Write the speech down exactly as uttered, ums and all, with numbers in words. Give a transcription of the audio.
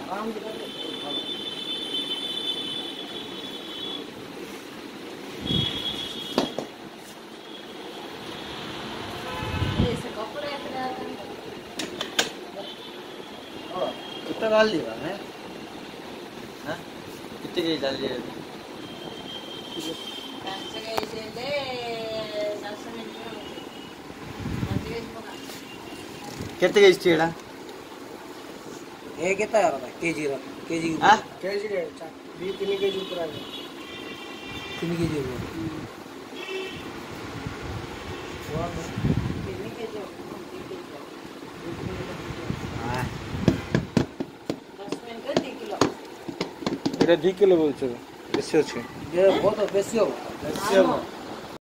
कितना डाल दिया है? हाँ? कितने के डाल दिया? कितने के स्टीला? एक कितना यार केजी रा केजी हाँ? केजी रे बी तीन केजी ऊपर आ गया तीन केजी ऊपर এটা দুই কিলো বলছো বেশি আছে ये बहुत बेसी होगा বেশি হবে